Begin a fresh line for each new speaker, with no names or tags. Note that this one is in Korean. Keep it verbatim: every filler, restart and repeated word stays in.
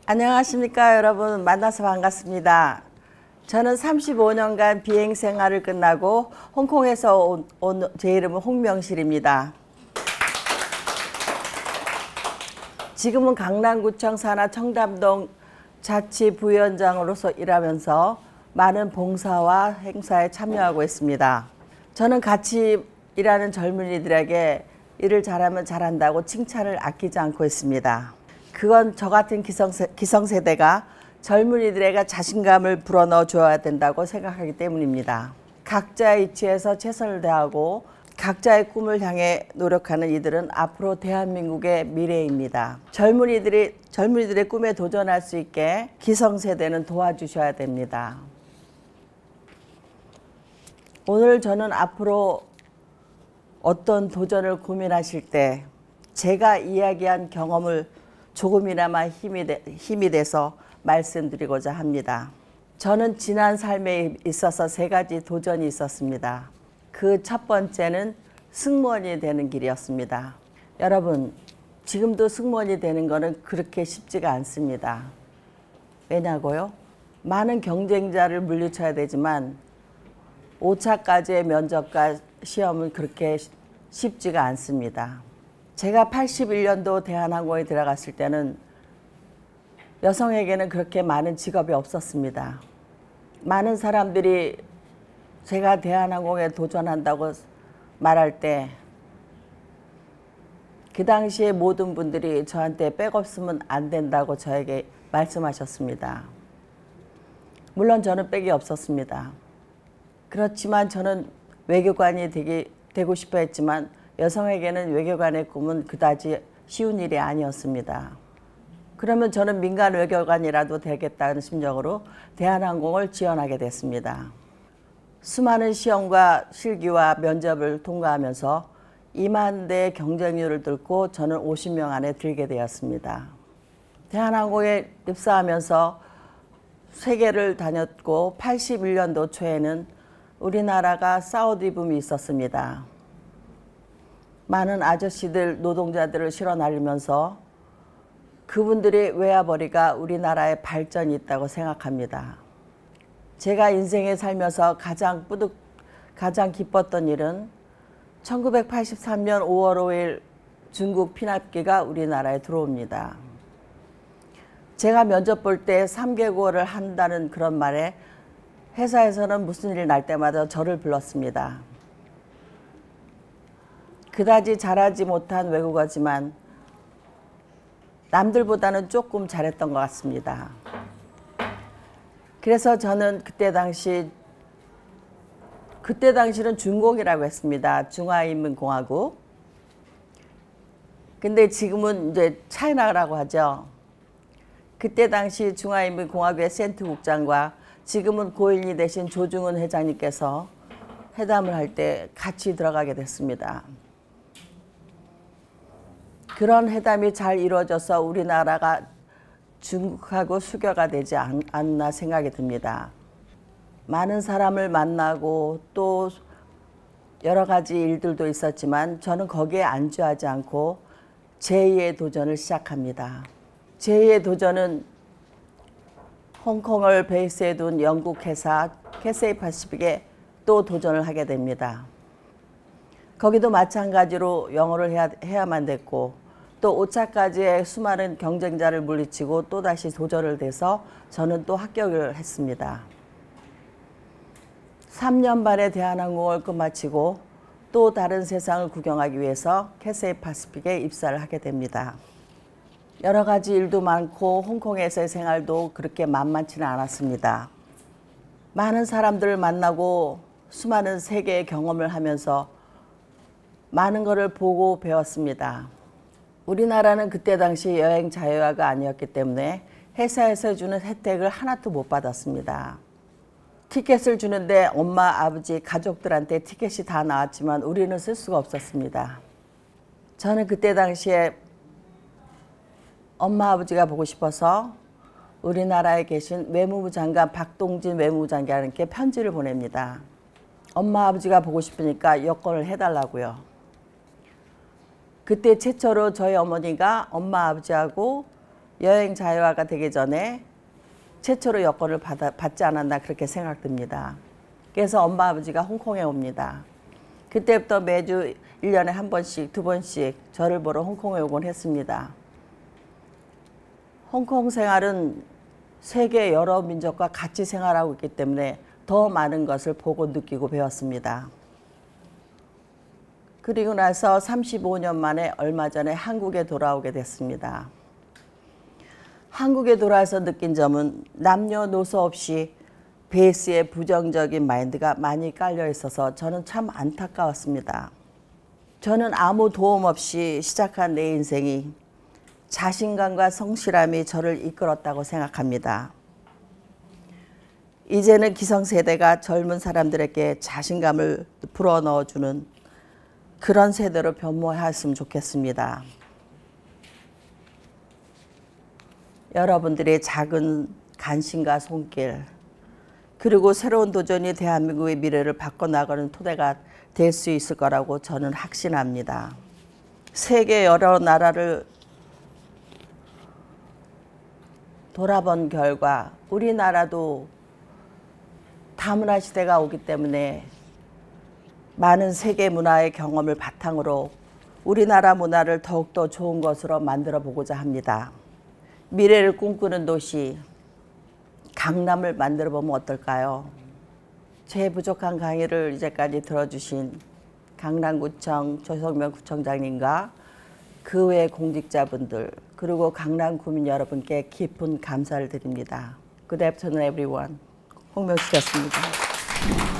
안녕하십니까 여러분, 만나서 반갑습니다. 저는 삼십오 년간 비행 생활을 끝나고 홍콩에서 온, 온 제 이름은 홍명실입니다. 지금은 강남구청 산하 청담동 자치부위원장으로서 일하면서 많은 봉사와 행사에 참여하고 있습니다. 저는 같이 일하는 젊은이들에게 일을 잘하면 잘한다고 칭찬을 아끼지 않고 있습니다. 그건 저 같은 기성세, 기성세대가 젊은이들에게 자신감을 불어넣어 줘야 된다고 생각하기 때문입니다. 각자의 위치에서 최선을 다하고 각자의 꿈을 향해 노력하는 이들은 앞으로 대한민국의 미래입니다. 젊은이들이, 젊은이들의 꿈에 도전할 수 있게 기성세대는 도와주셔야 됩니다. 오늘 저는 앞으로 어떤 도전을 고민하실 때 제가 이야기한 경험을 조금이나마 힘이, 되, 힘이 돼서 말씀드리고자 합니다. 저는 지난 삶에 있어서 세 가지 도전이 있었습니다. 그 첫 번째는 승무원이 되는 길이었습니다. 여러분, 지금도 승무원이 되는 것은 그렇게 쉽지가 않습니다. 왜냐고요? 많은 경쟁자를 물리쳐야 되지만 오 차까지의 면접과 시험은 그렇게 쉽지가 않습니다. 제가 팔십일 년도 대한항공에 들어갔을 때는 여성에게는 그렇게 많은 직업이 없었습니다. 많은 사람들이 제가 대한항공에 도전한다고 말할 때 그 당시에 모든 분들이 저한테 백 없으면 안 된다고 저에게 말씀하셨습니다. 물론 저는 백이 없었습니다. 그렇지만 저는 외교관이 되기, 되고 싶어 했지만 여성에게는 외교관의 꿈은 그다지 쉬운 일이 아니었습니다. 그러면 저는 민간 외교관이라도 되겠다는 심정으로 대한항공을 지원하게 됐습니다. 수많은 시험과 실기와 면접을 통과하면서 이만 대의 경쟁률을 뚫고 저는 오십 명 안에 들게 되었습니다. 대한항공에 입사하면서 세계를 다녔고 팔십일 년도 초에는 우리나라가 사우디 붐이 있었습니다. 많은 아저씨들, 노동자들을 실어 날리면서 그분들이 외화벌이가 우리나라의 발전이 있다고 생각합니다. 제가 인생에 살면서 가장 뿌듯, 가장 기뻤던 일은 천구백팔십삼 년 오월 오일 중국 피납기가 우리나라에 들어옵니다. 제가 면접 볼 때 삼 개국어를 한다는 그런 말에 회사에서는 무슨 일 날 때마다 저를 불렀습니다. 그다지 잘하지 못한 외국어지만 남들보다는 조금 잘했던 것 같습니다. 그래서 저는 그때 당시 그때 당시는 중공이라고 했습니다. 중화인민공화국. 근데 지금은 이제 차이나라고 하죠. 그때 당시 중화인민공화국의 센트 국장과 지금은 고인이 되신 조중훈 회장님께서 회담을 할 때 같이 들어가게 됐습니다. 그런 회담이 잘 이루어져서 우리나라가 중국하고 수교가 되지 않, 않나 생각이 듭니다. 많은 사람을 만나고 또 여러 가지 일들도 있었지만 저는 거기에 안주하지 않고 제이의 도전을 시작합니다. 제이의 도전은 홍콩을 베이스에 둔 영국 회사 캐세이 패시픽에 또 도전을 하게 됩니다. 거기도 마찬가지로 영어를 해야, 해야만 됐고 또 오 차까지의 수많은 경쟁자를 물리치고 또다시 도전을 돼서 저는 또 합격을 했습니다. 삼 년 반의 대한항공을 끝마치고 또 다른 세상을 구경하기 위해서 캐세이 패시픽에 입사를 하게 됩니다. 여러 가지 일도 많고 홍콩에서의 생활도 그렇게 만만치는 않았습니다. 많은 사람들을 만나고 수많은 세계의 경험을 하면서 많은 것을 보고 배웠습니다. 우리나라는 그때 당시 여행 자유화가 아니었기 때문에 회사에서 주는 혜택을 하나도 못 받았습니다. 티켓을 주는데 엄마, 아버지, 가족들한테 티켓이 다 나왔지만 우리는 쓸 수가 없었습니다. 저는 그때 당시에 엄마, 아버지가 보고 싶어서 우리나라에 계신 외무부 장관 박동진 외무부 장관께 편지를 보냅니다. 엄마, 아버지가 보고 싶으니까 여권을 해달라고요. 그때 최초로 저희 어머니가 엄마, 아버지하고 여행 자유화가 되기 전에 최초로 여권을 받아, 받지 않았나 그렇게 생각됩니다. 그래서 엄마 아버지가 홍콩에 옵니다. 그때부터 매주 일 년에 한 번씩 두 번씩 저를 보러 홍콩에 오곤 했습니다. 홍콩 생활은 세계 여러 민족과 같이 생활하고 있기 때문에 더 많은 것을 보고 느끼고 배웠습니다. 그리고 나서 삼십오 년 만에 얼마 전에 한국에 돌아오게 됐습니다. 한국에 돌아와서 느낀 점은 남녀노소 없이 베이스에 부정적인 마인드가 많이 깔려 있어서 저는 참 안타까웠습니다. 저는 아무 도움 없이 시작한 내 인생이 자신감과 성실함이 저를 이끌었다고 생각합니다. 이제는 기성세대가 젊은 사람들에게 자신감을 불어넣어주는 그런 세대로 변모했으면 좋겠습니다. 여러분들의 작은 관심과 손길 그리고 새로운 도전이 대한민국의 미래를 바꿔나가는 토대가 될 수 있을 거라고 저는 확신합니다. 세계 여러 나라를 돌아본 결과 우리나라도 다문화 시대가 오기 때문에 많은 세계 문화의 경험을 바탕으로 우리나라 문화를 더욱더 좋은 것으로 만들어 보고자 합니다. 미래를 꿈꾸는 도시 강남을 만들어 보면 어떨까요? 제 부족한 강의를 이제까지 들어주신 강남구청 조성명 구청장님과 그 외 공직자분들 그리고 강남 구민 여러분께 깊은 감사를 드립니다. Good afternoon, everyone. 홍명수였습니다.